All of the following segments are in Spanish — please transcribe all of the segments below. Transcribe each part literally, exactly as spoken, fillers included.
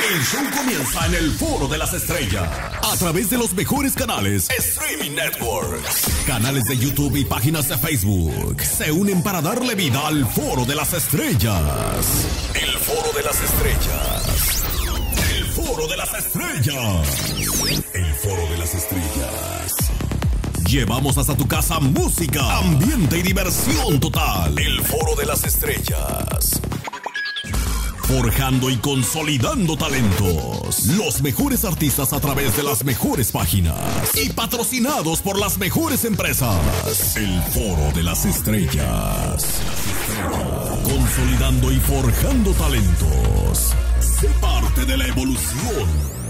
El show comienza en el Foro de las Estrellas, a través de los mejores canales Streaming Networks, canales de YouTube y páginas de Facebook. Se unen para darle vida al Foro de las Estrellas. El Foro de las Estrellas. El Foro de las Estrellas. El Foro de las Estrellas. Llevamos hasta tu casa música, ambiente y diversión total. El Foro de las Estrellas. Forjando y consolidando talentos. Los mejores artistas a través de las mejores páginas. Y patrocinados por las mejores empresas. El Foro de las Estrellas. Consolidando y forjando talentos. Sé parte de la evolución.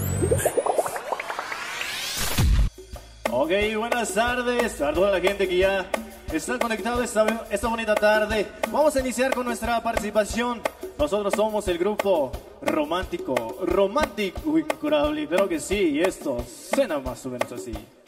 Ok, buenas tardes a toda la gente que ya está conectado esta, esta bonita tarde. Vamos a iniciar con nuestra participación. Nosotros somos el grupo romántico, romántico incurable, creo que sí, y esto suena más o menos así.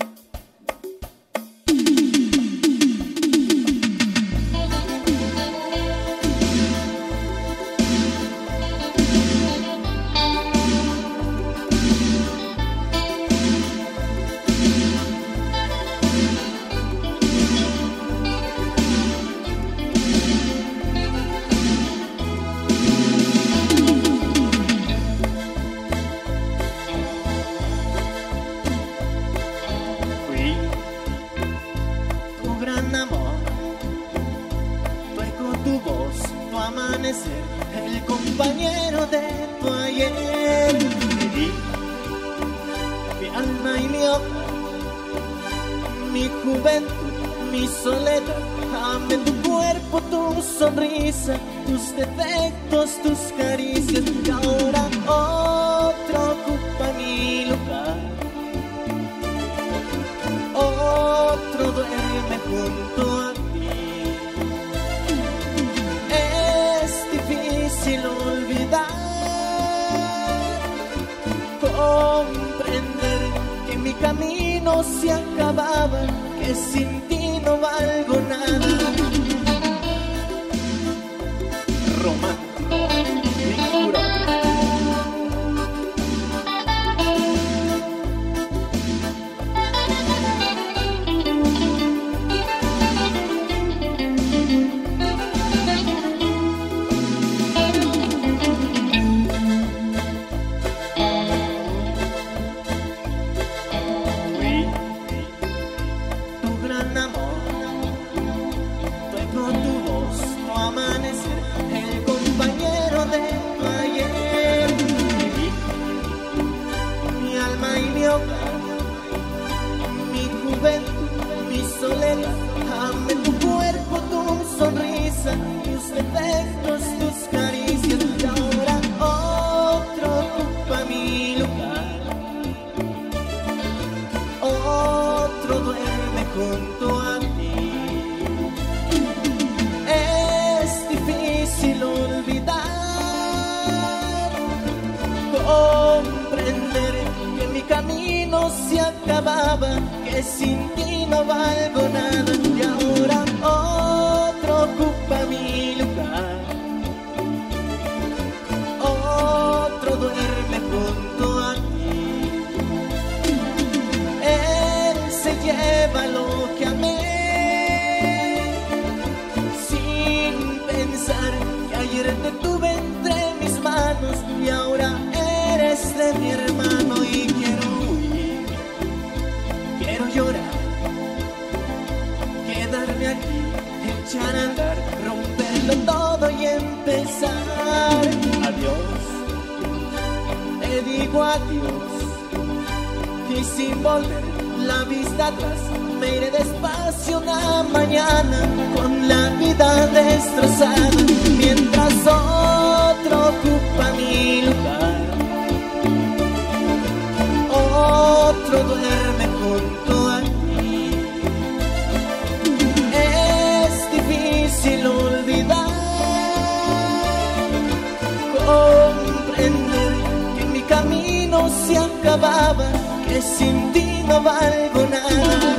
El compañero de tu ayer, mi, mi alma y mi hogar, mi juventud, mi soledad. Amé tu cuerpo, tu sonrisa, tus defectos, tus caricias. Y ahora otro ocupa mi lugar, otro duerme junto a ti. Sin olvidar, comprender que mi camino se acababa, que sin ti no valgo nada. Romántico, incurable. Amé tu cuerpo, tu sonrisa, tus defectos, tus caricias. Y ahora otro ocupa mi lugar, otro duerme junto a ti. Es difícil olvidar, comprender que mi camino se acababa, que sin ti no valgo nada. Y ahora otro ocupa mi lugar, otro duerme junto a ti. Él se lleva lo que amé, sin pensar que ayer te tuve entre mis manos y ahora eres de mi hermano. Y quiero huir, quiero llorar, quedarme aquí, echar a andar, romperlo todo y empezar. Adiós, te digo adiós, y sin volver la vista atrás, me iré despacio una mañana con la vida destrozada, mientras otro ocupa mi lugar, otro duerme junto a ti. Es difícil olvidar, comprender que mi camino se acababa, que sin ti no valgo nada.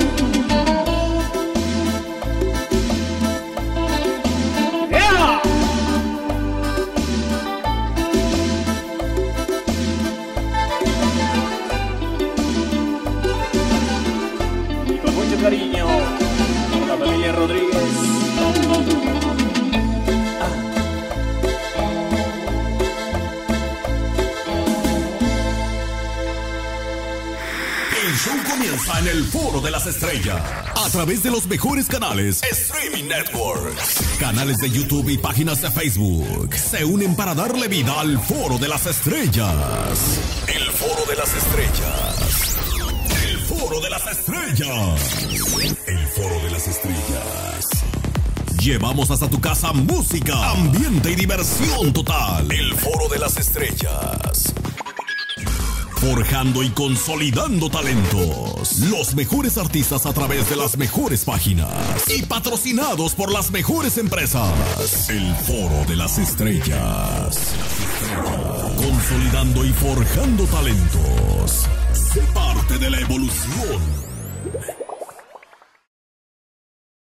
show comienza en el Foro de las Estrellas, a través de los mejores canales Streaming Network. Canales de YouTube y páginas de Facebook se unen para darle vida al Foro de las Estrellas. El Foro de las Estrellas. El Foro de las Estrellas. El Foro de las Estrellas. Llevamos hasta tu casa música, ambiente y diversión total. El Foro de las Estrellas. Forjando y consolidando talentos. Los mejores artistas a través de las mejores páginas. Y patrocinados por las mejores empresas. El Foro de las Estrellas. Consolidando y forjando talentos. Sé parte de la evolución.